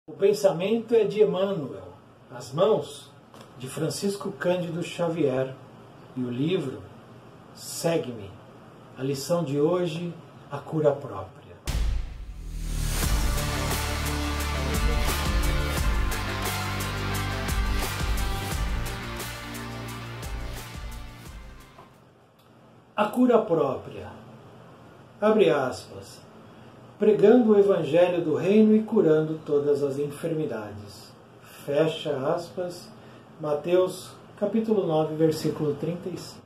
O pensamento é de Emmanuel, as mãos de Francisco Cândido Xavier e o livro Segue-me. A lição de hoje, a cura própria. A cura própria. Abre aspas. Pregando o Evangelho do Reino e curando todas as enfermidades. Fecha aspas. Mateus, capítulo 9, versículo 35.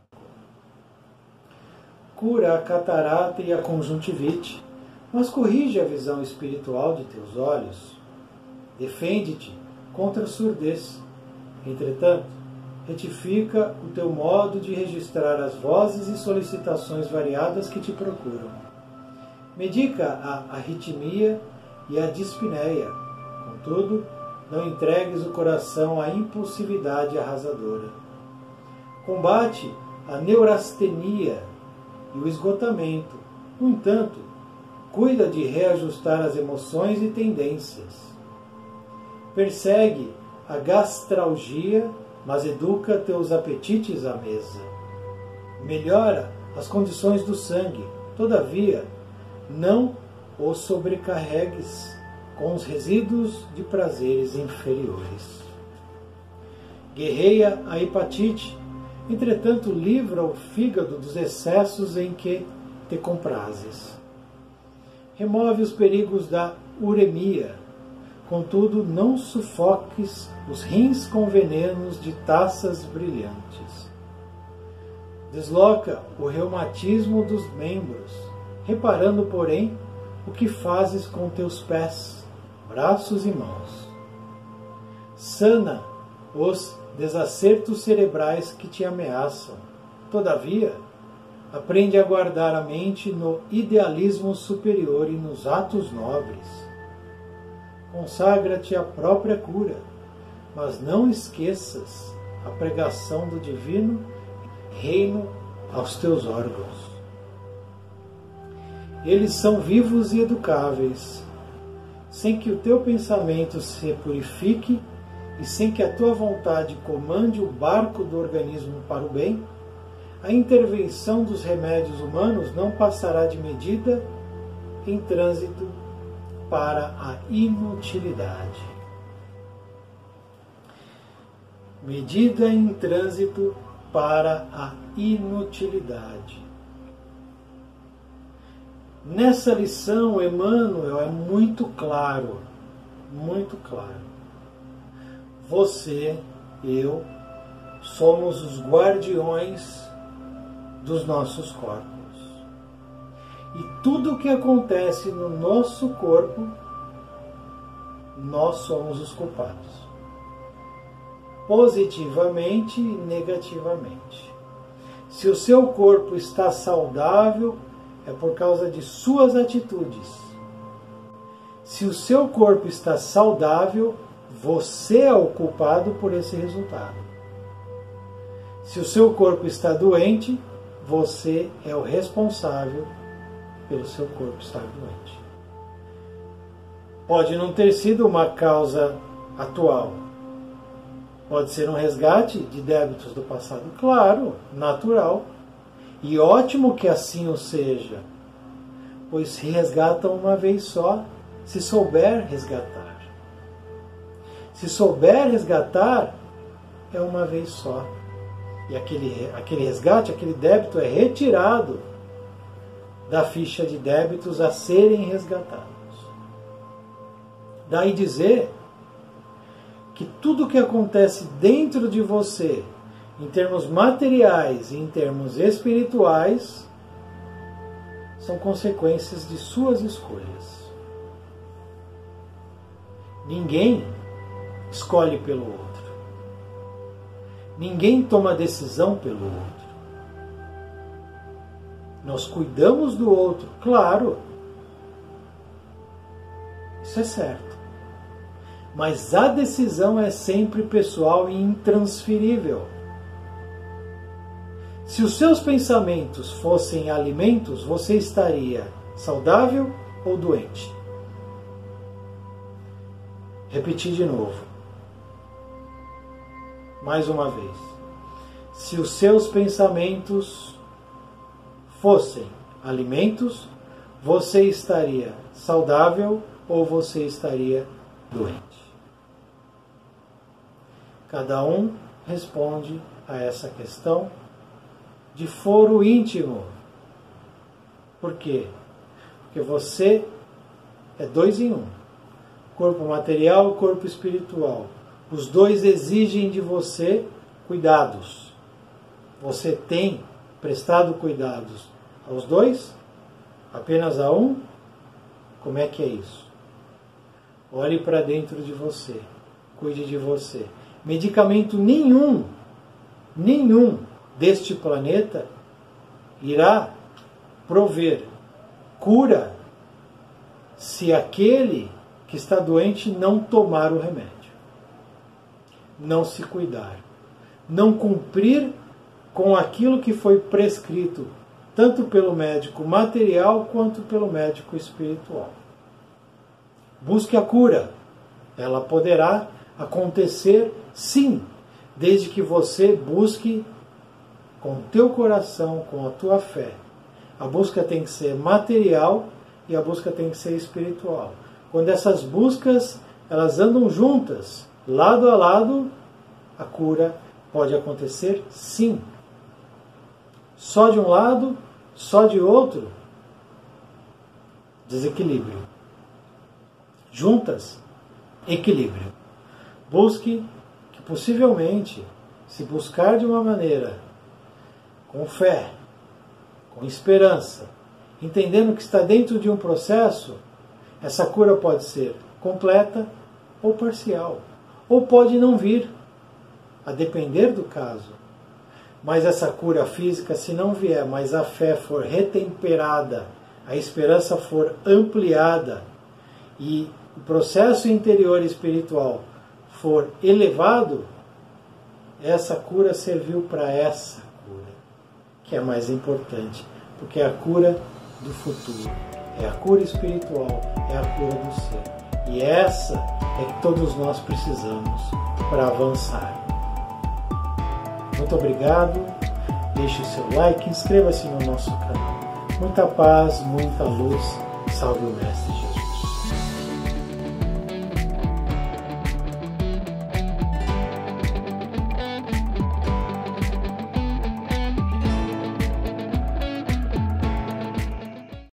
Cura a catarata e a conjuntivite, mas corrige a visão espiritual de teus olhos. Defende-te contra a surdez. Entretanto, retifica o teu modo de registrar as vozes e solicitações variadas que te procuram. Medica a arritmia e a dispneia. Contudo, não entregues o coração à impulsividade arrasadora. Combate a neurastenia e o esgotamento. No entanto, cuida de reajustar as emoções e tendências. Persegue a gastralgia, mas educa teus apetites à mesa. Melhora as condições do sangue. Todavia, não o sobrecarregues com os resíduos de prazeres inferiores. Guerreia a hepatite, entretanto livra o fígado dos excessos em que te comprazes. Remove os perigos da uremia, contudo não sufoques os rins com venenos de taças brilhantes. Desloca o reumatismo dos membros, reparando, porém, o que fazes com teus pés, braços e mãos. Sana os desacertos cerebrais que te ameaçam. Todavia, aprende a guardar a mente no idealismo superior e nos atos nobres. Consagra-te à própria cura, mas não esqueças a pregação do divino reino aos teus órgãos. Eles são vivos e educáveis, sem que o teu pensamento se purifique e sem que a tua vontade comande o barco do organismo para o bem, a intervenção dos remédios humanos não passará de medida em trânsito para a inutilidade. Medida em trânsito para a inutilidade. Nessa lição, Emmanuel é muito claro, muito claro. Você, eu, somos os guardiões dos nossos corpos. E tudo o que acontece no nosso corpo, nós somos os culpados. Positivamente e negativamente. Se o seu corpo está saudável, é por causa de suas atitudes. Se o seu corpo está saudável, você é o culpado por esse resultado. Se o seu corpo está doente, você é o responsável pelo seu corpo estar doente. Pode não ter sido uma causa atual. Pode ser um resgate de débitos do passado, claro, natural. E ótimo que assim o seja, pois se resgatam uma vez só, se souber resgatar. Se souber resgatar, é uma vez só. E aquele resgate, aquele débito é retirado da ficha de débitos a serem resgatados. Daí dizer que tudo que acontece dentro de você, em termos materiais e em termos espirituais, são consequências de suas escolhas. Ninguém escolhe pelo outro. Ninguém toma decisão pelo outro. Nós cuidamos do outro, claro. Isso é certo. Mas a decisão é sempre pessoal e intransferível. Se os seus pensamentos fossem alimentos, você estaria saudável ou doente? repetir de novo. Mais uma vez. Se os seus pensamentos fossem alimentos, você estaria saudável ou você estaria doente? Cada um responde a essa questão de foro íntimo. Por quê? Porque você é 2 em 1. Corpo material e corpo espiritual. Os dois exigem de você cuidados. Você tem prestado cuidados aos dois? Apenas a um? Como é que é isso? Olhe para dentro de você. Cuide de você. Medicamento nenhum deste planeta irá prover cura se aquele que está doente não tomar o remédio, não se cuidar, não cumprir com aquilo que foi prescrito, tanto pelo médico material quanto pelo médico espiritual. Busque a cura. Ela poderá acontecer, sim, desde que você busque com o teu coração, com a tua fé. A busca tem que ser material e a busca tem que ser espiritual. Quando essas buscas elas andam juntas, lado a lado, a cura pode acontecer, sim. Só de um lado, só de outro, desequilíbrio. Juntas, equilíbrio. Busque que possivelmente, se buscar de uma maneira com fé, com esperança, entendendo que está dentro de um processo, essa cura pode ser completa ou parcial, ou pode não vir, a depender do caso. Mas essa cura física, se não vier, mas a fé for retemperada, a esperança for ampliada e o processo interior espiritual for elevado, essa cura serviu para essa cura, que é mais importante, porque é a cura do futuro, é a cura espiritual, é a cura do ser. E essa é que todos nós precisamos para avançar. Muito obrigado, deixe o seu like, inscreva-se no nosso canal. Muita paz, muita luz, salve o Mestre Jesus.